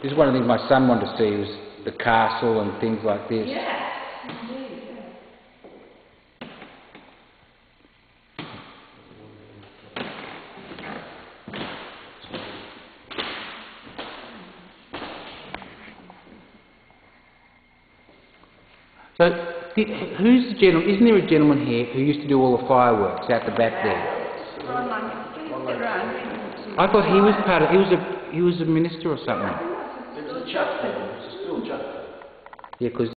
This is one of the things my son wanted to see, was the castle and things like this. Yeah, indeed, So, who's the gentleman? Isn't there a gentleman here who used to do all the fireworks out the back there? I thought he was part of. He was a minister or something. It was a chapter. It was still a chapter. Yeah, because